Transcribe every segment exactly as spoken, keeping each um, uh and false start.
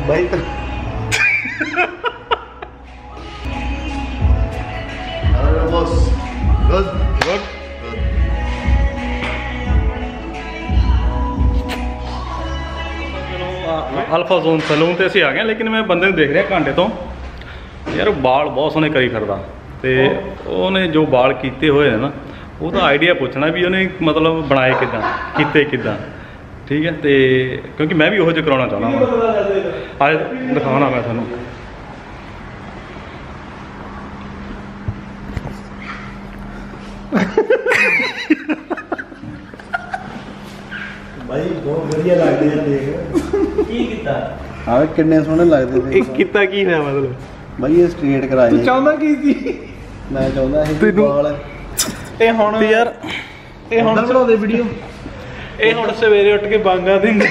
भाई boss good good alpha zone salon ਤੇ ਅਸੀਂ ਆ ਗਏ, ਲੇਕਿਨ ਮੈਂ ਬੰਦੇ ਨੂੰ ਦੇਖ ਰਿਹਾ ਘੰਟੇ ਤੋਂ ਯਾਰ ਵਾਲ ਬਹੁਤ ਸੋਹਣੇ ਕਰੀ ਫਿਰਦਾ ਤੇ ਉਹਨੇ ਜੋ ਵਾਲ ਕੀਤੇ ਹੋਏ ਨੇ ਨਾ ਉਹਦਾ ਆਈਡੀਆ ਪੁੱਛਣਾ ਵੀ ਉਹਨੇ ਮਤਲਬ ਬਣਾਏ ਕਿੱਦਾਂ ਕੀਤੇ ਕਿੱਦਾਂ ਠੀਕ ਹੈ। ਤੇ ਕਿਉਂਕਿ ਮੈਂ ਵੀ ਉਹੋ ਜਿਹਾ ਕਰਾਉਣਾ ਚਾਹੁੰਦਾ ਹਾਂ, ਅੱਜ ਦਿਖਾਉਣਾ ਮੈਂ ਤੁਹਾਨੂੰ। भाई बहुत बढ़िया लगते हैं देख की कीता हाँ कितने सोहने लगते थे कीता की ना मतलब भाई ये स्ट्रेट कराए तू चाहता की सी मैं चाहता है कि बाल ਇਹ ਹੁਣ ਯਾਰ ਇਹ ਹੁਣ ਬਣਾਉਂਦੇ ਵੀਡੀਓ ਇਹ ਹੁਣ ਸਵੇਰੇ ਉੱਠ ਕੇ ਬਾਂਗਾ ਦਿੰਦੇ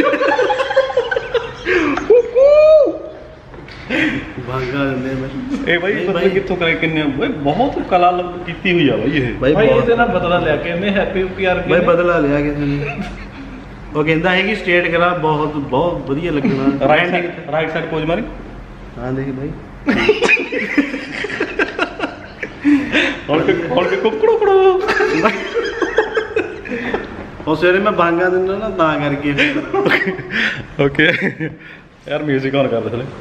ਬਾਂਗਾ ਦਿੰਦੇ ਮੈਂ ਇਹ ਬਾਈ ਪਤਾ ਕਿੱਥੋਂ ਕਰੇ ਕਿੰਨੇ ਬਾਈ ਬਹੁਤ ਕਲਾ ਕੀਤੀ ਹੋਈ ਆ ਬਾਈ ਇਹ ਭਾਈ ਇਹਦੇ ਨਾਲ ਬਦਲਾ ਲਿਆ ਕੇ ਇਹਨੇ ਹੈਪੀ ਪਿਆਰ ਬਾਈ ਬਦਲਾ ਲਿਆ ਕਿਸੇ ਨੇ ਉਹ ਕਹਿੰਦਾ ਹੈ ਕਿ ਸਟ੍ਰੇਟ ਕਰਾ ਬਹੁਤ ਬਹੁਤ ਵਧੀਆ ਲੱਗਣਾ right side right side pose ਮਾਰੀ ਹਾਂ ਦੇਖ ਬਾਈ ਹੁਣ ਕੇ ਹੁਣ ਕੇ ਕੁਕੜੋ ਕੜੋ ਉਹ ਸਵੇਰੇ ਮੈਂ ਬਾਂਗਾ ਦਿੰਦਾ ਨਾ ਤਾਂ ਕਰਕੇ ਓਕੇ ਯਾਰ ਮਿਊਜ਼ਿਕ ਔਨ ਕਰ ਦੇ ਥਲੇ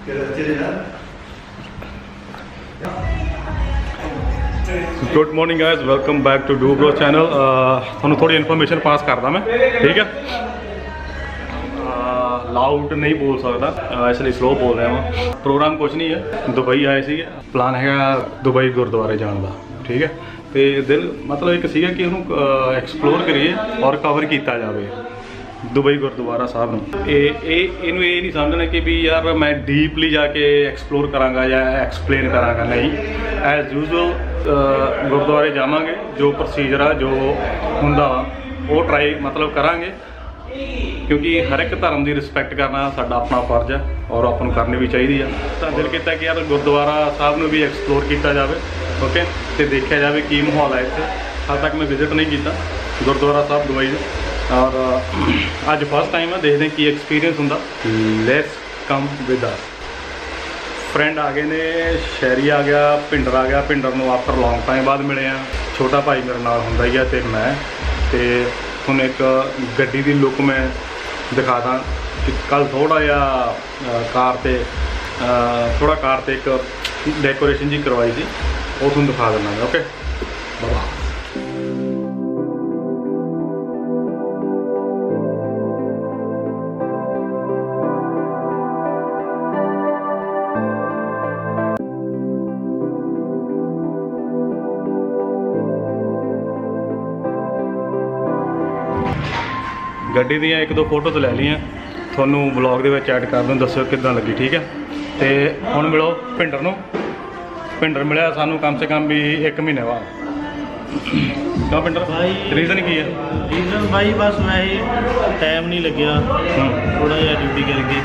good morning guys, welcome back to do bro channel. ਤੁਹਾਨੂੰ ਥੋੜੀ ਇਨਫੋਰਮੇਸ਼ਨ ਪਾਸ ਕਰਦਾ ਮੈਂ, ਠੀਕ ਹੈ। ਲਾਊਡ ਨਹੀਂ ਬੋਲ ਸਕਦਾ ਇਸ ਲਈ ਸਲੋ ਬੋਲ ਰਿਹਾ ਹਾਂ। ਪ੍ਰੋਗਰਾਮ ਕੁਛ ਨਹੀਂ ਹੈ, ਦੁਬਈ ਆਏ ਸੀਗੇ, ਪਲਾਨ ਹੈਗਾ ਦੁਬਈ ਗੁਰਦੁਆਰੇ ਜਾਣ ਦਾ, ਠੀਕ ਹੈ। ਤੇ ਦਿਲ ਮਤਲਬ ਇੱਕ ਸੀਗਾ ਕਿ ਉਹਨੂੰ ਐਕਸਪਲੋਰ ਕਰੀਏ ਔਰ ਕਵਰ ਕੀਤਾ ਜਾਵੇ ਦੁਬਈ ਗੁਰਦੁਆਰਾ ਸਾਹਿਬ ਨੂੰ। ਇਹ ਇਹ ਇਹਨੂੰ ਇਹ ਨਹੀਂ ਸਮਝਣਾ ਕਿ ਵੀ ਯਾਰ ਮੈਂ ਡੀਪਲੀ ਜਾ ਕੇ ਐਕਸਪਲੋਰ ਕਰਾਂਗਾ ਜਾਂ ਐਕਸਪਲੇਨ ਕਰਾਂਗਾ, ਨਹੀਂ। ਐਜ਼ ਯੂਜ਼ੁਅਲ ਗੁਰਦੁਆਰੇ ਜਾਵਾਂਗੇ, ਜੋ ਪ੍ਰੋਸੀਜਰ ਆ ਜੋ ਹੁੰਦਾ ਵਾ ਉਹ ਟਰਾਈ ਮਤਲਬ ਕਰਾਂਗੇ, ਕਿਉਂਕਿ ਹਰ ਇੱਕ ਧਰਮ ਦੀ ਰਿਸਪੈਕਟ ਕਰਨਾ ਸਾਡਾ ਆਪਣਾ ਫਰਜ਼ ਹੈ ਔਰ ਆਪਾਂ ਨੂੰ ਕਰਨੀ ਵੀ ਚਾਹੀਦੀ ਆ। ਤਾਂ ਦਿਲ ਕੀਤਾ ਕਿ ਯਾਰ ਗੁਰਦੁਆਰਾ ਸਾਹਿਬ ਨੂੰ ਵੀ ਐਕਸਪਲੋਰ ਕੀਤਾ ਜਾਵੇ, ਓਕੇ, ਤੇ ਦੇਖਿਆ ਜਾਵੇ ਕੀ ਮਾਹੌਲ ਹੈ ਇੱਥੇ। ਹਾਲੇ ਤੱਕ ਮੈਂ ਵਿਜ਼ਿਟ ਨਹੀਂ ਕੀਤਾ ਗੁਰਦੁਆਰਾ ਸਾਹਿਬ ਦੁਬਈ ਦਾ, ਔਰ ਅੱਜ ਫਸਟ ਟਾਈਮ ਹੈ, ਦੇਖਦੇ ਕੀ ਐਕਸਪੀਰੀਅੰਸ ਹੁੰਦਾ। Let's come with us. Friend ਆ ਗਏ ਨੇ, ਸ਼ਹਿਰੀ ਆ ਗਿਆ, ਭਿੰਡਰ ਆ ਗਿਆ। ਭਿੰਡਰ ਨੂੰ ਆਫਟਰ ਲੌਂਗ ਟਾਈਮ ਬਾਅਦ ਮਿਲੇ ਆ। ਛੋਟਾ ਭਾਈ ਮੇਰੇ ਨਾਲ ਹੁੰਦਾ ਹੀ ਆ ਅਤੇ ਮੈਂ, ਅਤੇ ਤੁਹਾਨੂੰ ਇੱਕ ਗੱਡੀ ਦੀ ਲੁੱਕ ਮੈਂ ਦਿਖਾ ਦਾਂ ਕਿ ਕੱਲ੍ਹ ਥੋੜ੍ਹਾ ਜਿਹਾ ਕਾਰ 'ਤੇ ਥੋੜ੍ਹਾ ਕਾਰ 'ਤੇ ਇੱਕ ਡੈਕੋਰੇਸ਼ਨ ਜੀ ਕਰਵਾਈ ਸੀ, ਉਹ ਤੁਹਾਨੂੰ ਦਿਖਾ ਦਿੰਦਾ ਮੈਂ, ਓਕੇ ਬਾਬਾ। ਗੱਡੀ ਦੀਆਂ ਇੱਕ ਦੋ ਫੋਟੋਜ਼ ਲੈ ਲਈਆਂ, ਤੁਹਾਨੂੰ ਵਲੌਗ ਦੇ ਵਿੱਚ ਐਡ ਕਰ ਦੂੰ, ਦੱਸਿਓ ਕਿੱਦਾਂ ਲੱਗੀ, ਠੀਕ ਹੈ। ਤੇ ਹੁਣ ਮਿਲੋ ਭਿੰਡਰ ਨੂੰ। ਭਿੰਡਰ ਮਿਲਿਆ ਸਾਨੂੰ ਕਮ ਸੇ ਕਮ ਵੀ ਇੱਕ ਮਹੀਨੇ ਬਾਅਦ। ਕਿਉਂ ਭਿੰਡਰ ਭਾਈ ਰੀਜ਼ਨ ਕੀ ਹੈ? ਰੀਜ਼ਨ ਭਾਈ ਬਸ ਮੈਂ ਟਾਈਮ ਨਹੀਂ ਲੱਗਿਆ ਥੋੜਾ ਜਿਹਾ ਡਿਊਟੀ ਕਰਕੇ,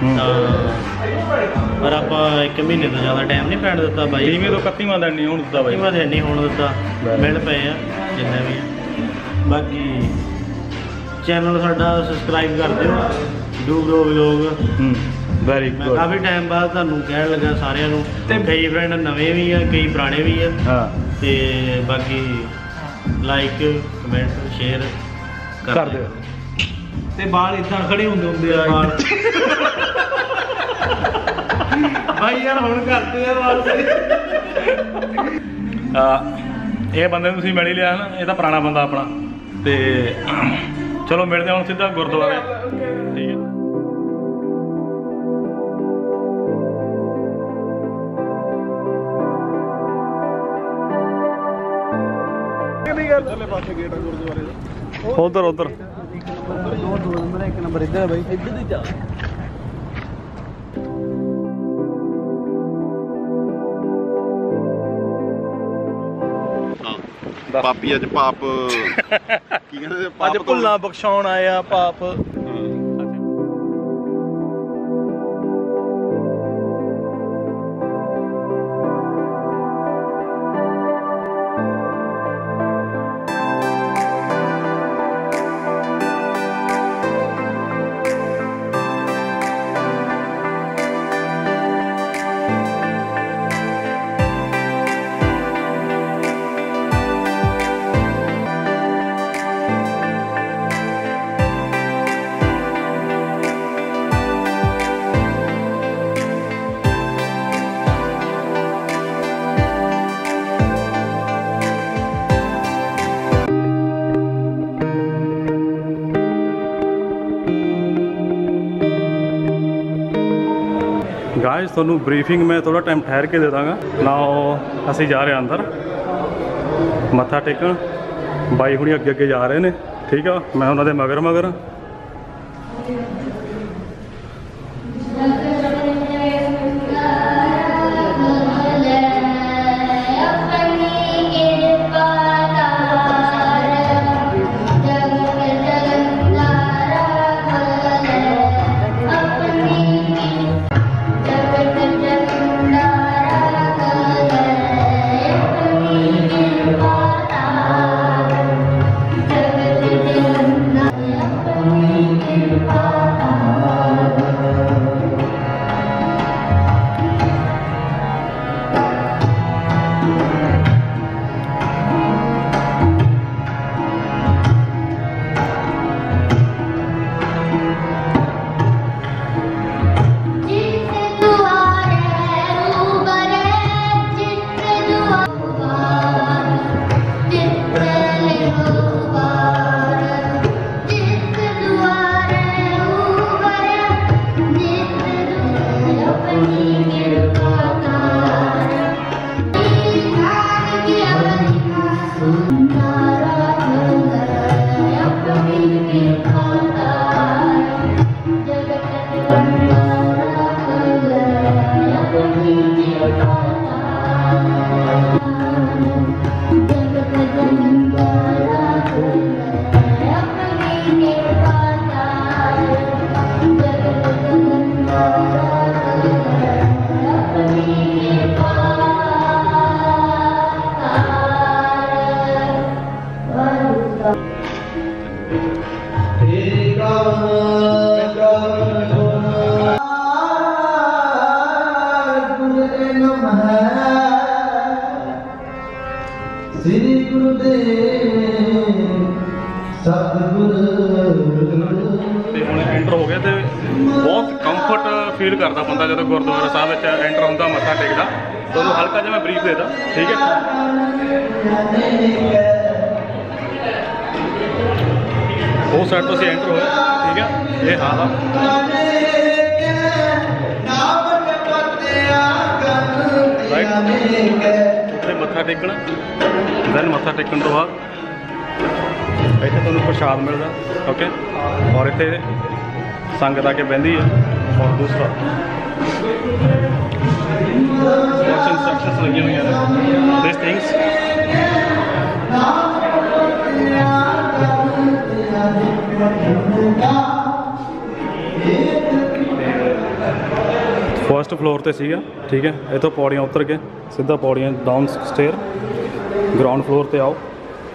ਤਾਂ ਪਰ ਆਪਾਂ ਇੱਕ ਮਹੀਨੇ ਤੋਂ ਜ਼ਿਆਦਾ ਟਾਈਮ ਨਹੀਂ ਪੈਣ ਦਿੱਤਾ ਬਾਈ। ਕਿਵੇਂ ਤੋਂ ਇਕੱਤੀਵਾਂ ਦਿਨ ਨਹੀਂ ਹੋਣ ਦਿੱਤਾ ਬਾਈ? ਇਕੱਤੀਵਾਂ ਦਿਨ ਨਹੀਂ ਹੋਣ ਦਿੱਤਾ, ਮਿਲ ਪਏ ਆ ਜਿੰਨੇ ਵੀ ਆ। ਬਾਕੀ ਚੈਨਲ ਸਾਡਾ ਸਬਸਕ੍ਰਾਈਬ ਕਰ ਦਿਓ, ਡੂ ਬ੍ਰੋ ਵਲੌਗ। ਵੈਰੀ ਮੈਂ ਗੁੱਡ। ਕਾਫੀ ਟਾਈਮ ਬਾਅਦ ਤੁਹਾਨੂੰ ਕਹਿਣ ਲੱਗਾ ਸਾਰਿਆਂ ਨੂੰ, ਤੇ ਕਈ ਫਰੈਂਡ ਨਵੇਂ ਵੀ ਆ, ਕਈ ਪੁਰਾਣੇ ਵੀ ਆ। ਹਾਂ, ਤੇ ਬਾਕੀ ਲਾਈਕ ਕਮੈਂਟ ਸ਼ੇਅਰ ਕਰ ਦਿਓ। ਤੇ ਬਾਲ ਇਦਾਂ ਖੜੇ ਹੁੰਦੇ ਹੁੰਦੇ ਆ ਬਾਲ ਭਾਈ ਯਾਰ ਹੁਣ ਕਰਦੇ ਆ ਬਾਲ। ਇਹ ਬੰਦੇ ਨੂੰ ਤੁਸੀਂ ਮਿਲ ਹੀ ਲਿਆ ਨਾ, ਇਹ ਤਾਂ ਪੁਰਾਣਾ ਬੰਦਾ ਆਪਣਾ। ਤੇ ਚਲੋ ਮਿਲਦੇ ਹੁਣ ਸਿੱਧਾ ਗੁਰਦੁਆਰੇ, ਠੀਕ ਹੈ। ਉਧਰ ਉਧਰ ਦੋ ਨੰਬਰ ਇੱਕ ਨੰਬਰ ਇੱਧਰ ਹੈ ਬਾਈ, ਇੱਧਰ ਦੀ ਜਾ। ਪਾਪੀ ਅੱਜ ਪਾਪ ਕੀ ਕਹਿੰਦੇ ਅੱਜ ਭੁੱਲਾਂ ਬਖਸ਼ਾਉਣ ਆਇਆ ਪਾਪ। गाइस ਤੁਹਾਨੂੰ ਬਰੀਫਿੰਗ ਮੈਂ ਥੋੜਾ ਟਾਈਮ ਠਹਿਰ ਕੇ ਦੇ ਦਾਂਗਾ ਨਾ। ਅਸੀਂ ਜਾ ਰਹੇ ਹਾਂ ਅੰਦਰ ਮੱਥਾ ਟੇਕਣ। ਬਾਈ ਹੁਣੀ ਅੱਗੇ ਅੱਗੇ ਜਾ ਰਹੇ ਨੇ, ਠੀਕ ਆ, ਮੈਂ ਉਹਨਾਂ ਦੇ ਮਗਰ ਮਗਰ। फील करता बंदा जो गुरुद्वारा साहब एंटर होंगे मत्था टेकदा। तो उन्होंने हल्का जिहा मैं ब्रीफ देता, ठीक है। वो साइड तो एंटर होए, ठीक है। ये हाल आ राइट उत्थे मत्था टेकना, दैन मत्था टेकन तो बाद इत्थे तुहानूं प्रसाद मिलदा, ओके। और इत्थे संगत आके बहिंदी है। और दूसरा कुछ इंस्ट्रक्शंस लगी हुई हैं दिस थिंग्स। फर्स्ट फ्लोर ते सीगा, ठीक है। इतों पौड़ियाँ उतर के सीधा पौड़ियाँ डाउन स्टेयर ग्राउंड फ्लोर ते आओ।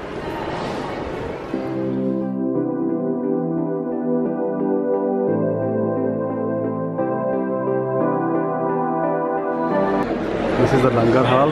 This is the Langar Hall.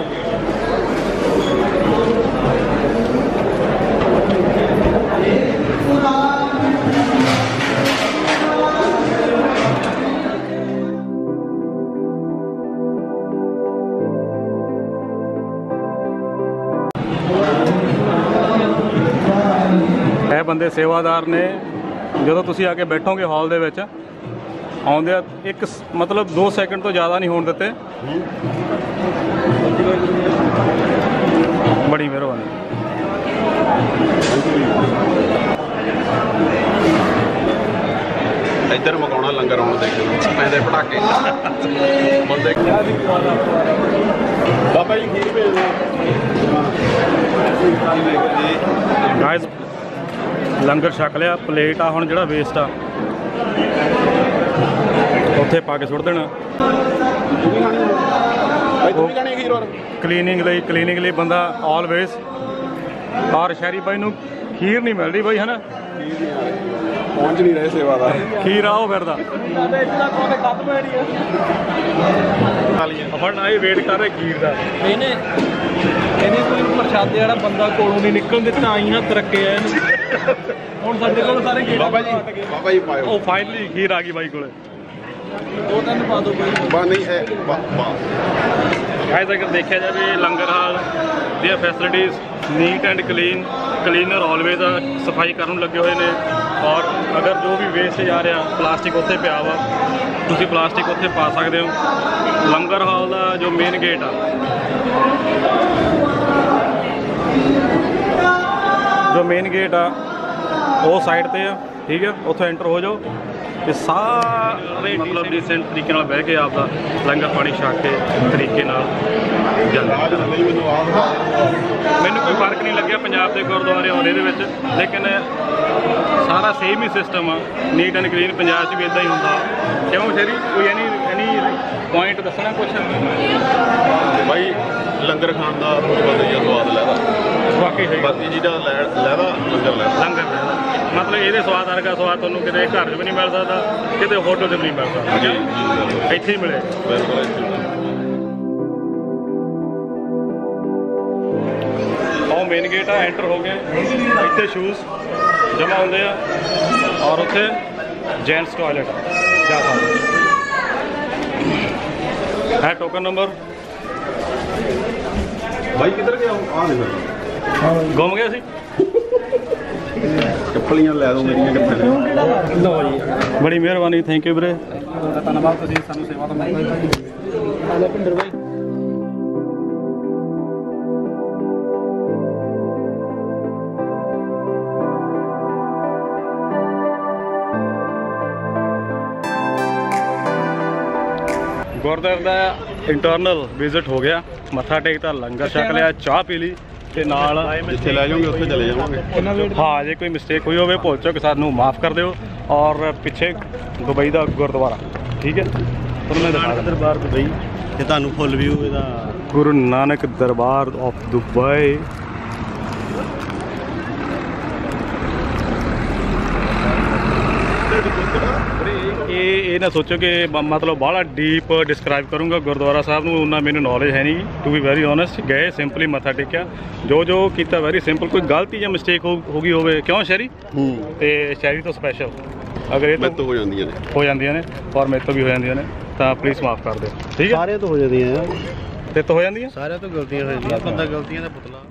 ਇਹ ਬੰਦੇ ਸੇਵਾਦਾਰ ਨੇ। ਜਦੋਂ ਤੁਸੀਂ ਆ ਕੇ ਬੈਠੋਗੇ ਹਾਲ ਦੇ ਵਿੱਚ ਆਉਂਦੇ ਇੱਕ ਮਤਲਬ ਦੋ ਸੈਕਿੰਡ ਤੋਂ ਜ਼ਿਆਦਾ ਨਹੀਂ ਹੋਣ ਦਿੱਤੇ। बड़ी मेहरबानी। इधर मकाना लंगर आने देख पैंदे पटाके बंदे बाबा जी खीर भेज दो। गाइस लंगर छक लिया, प्लेट आ हुण जिहड़ा वेस्ट आ उत्थे पा के सुट देना। क्लीनिंग ਲਈ क्लीनिंग ਲਈ ਬੰਦਾ ਆਲਵੇਜ਼। ਔਰ ਸ਼ਹਿਰੀ ਬਾਈ ਨੂੰ ਖੀਰ ਨਹੀਂ ਮਿਲਦੀ ਬਾਈ, ਹੈ ਨਾ। ਪਹੁੰਚ ਨਹੀਂ ਰਹੇ ਸੇਵਾਦਾਰ, ਖੀਰ ਆਓ ਫਿਰਦਾ ਆਪਣਾ ਇਹ ਵੇਟ ਕਰ ਰਹੇ ਖੀਰ ਦਾ। ਇਹਨੇ ਇਹਨੇ ਕੋਈ ਪ੍ਰਸ਼ਾਦੇ ਵਾਲਾ ਬੰਦਾ ਕੋਲੋਂ ਨਹੀਂ ਨਿਕਲਣ ਦਿੱਤਾ, ਆਈ ਹੱਥ ਰੱਖੇ ਆ ਇਹਨੂੰ। ਹੁਣ ਸਾਡੇ ਕੋਲ ਸਾਰੇ ਗੇੜਾ ਬਾਬਾ ਜੀ ਬਾਬਾ ਜੀ ਪਾਇਓ। ਉਹ ਫਾਈਨਲੀ ਖੀਰ ਆ ਗਈ ਬਾਈ ਕੋਲੇ। ਦੋ ਤਿੰਨ ਪਾ ਦੋ ਬਾਈ। ਬਾ ਨਹੀਂ ਹੈ गाइस अगर देखा जाए लंगर हाल ਦੀਆਂ facilities neat and clean cleaner always सफाई करन लगे हुए हैं। और अगर जो भी वेस्ट जा रहा प्लास्टिक उत्थे पिया वा ਤੁਸੀਂ ਪਲਾਸਟਿਕ ਉੱਥੇ ਪਾ ਸਕਦੇ ਹੋ। ਲੰਗਰ ਹਾਲ ਦਾ ਜੋ ਮੇਨ ਗੇਟ ਆ, ਜੋ ਮੇਨ ਗੇਟ ਆ ਉਹ ਸਾਈਡ ਤੇ ਆ, ਠੀਕ ਹੈ। ਉੱਥੋਂ ਐਂਟਰ ਹੋ ਜਾਓ ਤੇ ਸਾਰੇ ਮਤਲਬ ਡੀਸੈਂਟ ਤਰੀਕੇ ਨਾਲ ਬਹਿ ਕੇ ਆਪਦਾ ਲੰਗਰ ਪਾਣੀ ਛਕ ਕੇ ਤਰੀਕੇ ਨਾਲ ਜਾਂਦੇ। ਮੈਨੂੰ ਕੋਈ ਫਰਕ ਨਹੀਂ ਲੱਗਿਆ ਪੰਜਾਬ ਦੇ ਗੁਰਦੁਆਰੇ ਆਉਂਦੇ ਦੇ ਵਿੱਚ, ਲੇਕਿਨ ਸਾਰਾ ਸੇਮ ਹੀ ਸਿਸਟਮ ਆ, ਨੀਟ ਐਂਡ ਕਲੀਨ। ਪੰਜਾਬ 'ਚ ਵੀ ਇੱਦਾਂ ਹੀ ਹੁੰਦਾ। ਕਿਉਂ ਸ਼ੇਰੀ ਕੋਈ ਐਨੀ ਐਨੀ ਪੁਆਇੰਟ ਦੱਸਣਾ ਕੁਛ? ਬਾਈ ਲੰਗਰ ਖਾਣ ਦਾ ਬਹੁਤ ਵਧੀਆ ਸਵਾਦ ਲੈਦਾ, ਵਾਕਈ ਸਹੀ। ਬਾਕੀ ਜਿਹੜਾ ਲੈ ਲੈਦਾ ਲੰਗਰ ਲੈਦਾ ਲੰਗਰ ਲੈਦਾ ਮਤਲਬ ਇਹਦੇ ਸਵਾਦ ਵਰਗਾ ਸਵਾਦ ਤੁਹਾਨੂੰ ਕਿਤੇ ਘਰ 'ਚ ਵੀ ਨਹੀਂ ਮਿਲ ਸਕਦਾ, ਕਿਤੇ ਹੋਟਲ 'ਚ ਵੀ ਨਹੀਂ ਮਿਲ ਸਕਦਾ। ਜੀ ਜੀ ਇੱਥੇ ਹੀ ਮਿਲੇ। ਬਿਲਕੁਲ ਇੱਥੇ। ਉਹ ਮੇਨ ਗੇਟ ਆ, ਐਂਟਰ ਹੋ ਗਏ। ਇੱਥੇ ਸ਼ੂਜ਼ ਜਮ੍ਹਾਂ ਹੁੰਦੇ ਆ ਔਰ ਉੱਥੇ ਜੈਂਟਸ ਟਾਇਲਟ ਜਾ ਸਕਦੇ ਹੈ। ਟੋਕਨ ਨੰਬਰ ਬਾਈ ਕਿੱਧਰ ਗਿਆ? ਆ ਦੇ ਗੁੰਮ ਗਿਆ ਸੀ। ਚੱਪਲੀਆਂ ਲੈ ਦੋ ਮੇਰੀਆਂ ਕਿੱਥੇ ਨੇ? ਲਓ ਜੀ, ਬੜੀ ਮਿਹਰਬਾਨੀ, ਥੈਂਕ ਯੂ ਵੀਰੇ। ਧੰਨਵਾਦ ਤੁਸੀਂ ਸਾਨੂੰ ਸੇਵਾ ਦਾ ਮੌਕਾ ਦਿੱਤਾ। ਆਲੇ ਭਿੰਦਰ ਬਾਈ ਗੁਰਦੁਆਰੇ ਦਾ ਇੰਟਰਨਲ ਵਿਜ਼ਿਟ ਹੋ ਗਿਆ, ਮੱਥਾ ਟੇਕਤਾ, ਲੰਗਰ ਛਕ ਲਿਆ, ਚਾਹ ਪੀ ਲਈ ਤੇ ਨਾਲ ਜਿੱਥੇ ਲੈ ਜਾਓਗੇ ਉੱਥੇ ਚਲੇ ਜਾਵਾਂਗੇ। ਹਾਂ, ਜੇ ਕੋਈ ਮਿਸਟੇਕ ਹੋਈ ਹੋਵੇ ਭੁੱਲ ਚੁੱਕ ਸਾਨੂੰ ਮਾਫ ਕਰ ਦਿਓ। ਔਰ ਪਿੱਛੇ ਦੁਬਈ ਦਾ ਗੁਰਦੁਆਰਾ, ਠੀਕ ਹੈ, ਤੁਹਾਨੂੰ ਮੈਂ ਦਿਖਾ ਦਿੰਦਾ। ਦਰਬਾਰ ਦੁਬਈ ਤੇ ਤੁਹਾਨੂੰ ਫੁੱਲ ਵਿਊ ਇਹਦਾ ਗੁਰੂ ਨਾਨਕ ਦਰਬਾਰ ਆਫ ਦੁਬਈ। ਇਹ ਇਹ ਨਾ ਸੋਚੋ ਕਿ ਬ- ਮਤਲਬ ਬਾਹਲਾ ਡੀਪ ਡਿਸਕ੍ਰਾਈਬ ਕਰੂੰਗਾ ਗੁਰਦੁਆਰਾ ਸਾਹਿਬ ਨੂੰ, ਉਹਨਾਂ ਮੈਨੂੰ ਨੌਲੇਜ ਹੈ ਨਹੀਂ। ਟੂ ਬੀ ਵੈਰੀ ਓਨੈਸਟ, ਗਏ ਸਿੰਪਲੀ ਮੱਥਾ ਟੇਕਿਆ, ਜੋ ਜੋ ਕੀਤਾ ਵੈਰੀ ਸਿੰਪਲ। ਕੋਈ ਗਲਤੀ ਜਾਂ ਮਿਸਟੇਕ ਹੋ ਹੋ ਗਈ ਹੋਵੇ, ਕਿਉਂ ਸ਼ਹਿਰੀ ਹੂੰ ਤੇ ਸ਼ਹਿਰੀ ਤੋਂ ਸਪੈਸ਼ਲ ਅਗਰ ਇਹ ਮੈਂ ਤੋਂ ਤੋਂ ਹੋ ਜਾਂਦੀਆਂ ਨੇ। ਹੋ ਜਾਂਦੀਆਂ ਨੇ ਔਰ ਮੇਰੇ ਤੋਂ ਵੀ ਹੋ ਜਾਂਦੀਆਂ ਨੇ, ਤਾਂ ਪਲੀਜ਼ ਮਾਫ ਕਰ ਦਿਓ, ਠੀਕ ਹੈ। ਸਾਰਿਆਂ ਤੋਂ ਹੋ ਜਾਂਦੀਆਂ ਆ, ਤੇ ਤੋਂ ਹੋ ਜਾਂਦੀਆਂ ਸਾਰਿਆਂ ਤੋਂ ਗਲਤੀਆਂ ਹੋ ਜਾਂਦੀਆਂ। ਬੰਦਾ ਗਲਤੀਆਂ ਦਾ ਪੁਤਲਾ।